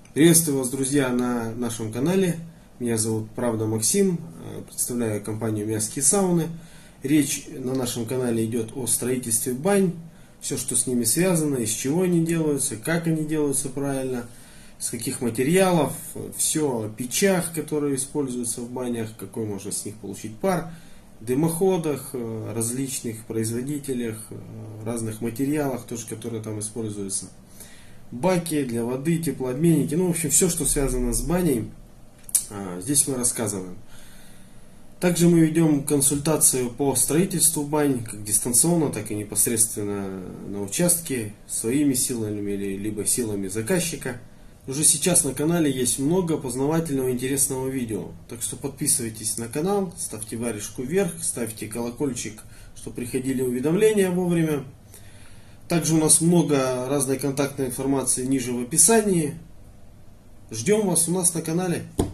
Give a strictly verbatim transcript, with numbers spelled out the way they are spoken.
Приветствую вас, друзья, на нашем канале. Меня зовут Правда Максим, представляю компанию Мясские сауны. Речь на нашем канале идет о строительстве бань, все, что с ними связано, из чего они делаются, как они делаются правильно, с каких материалов, все о печах, которые используются в банях, какой можно с них получить пар, дымоходах, различных производителях, разных материалах, тоже, которые там используются. Баки для воды, теплообменники, ну в общем все, что связано с баней, здесь мы рассказываем. Также мы ведем консультацию по строительству бань, как дистанционно, так и непосредственно на участке, своими силами или либо силами заказчика. Уже сейчас на канале есть много познавательного и интересного видео, так что подписывайтесь на канал, ставьте варежку вверх, ставьте колокольчик, чтобы приходили уведомления вовремя. Также у нас много разной контактной информации ниже в описании. Ждем вас у нас на канале.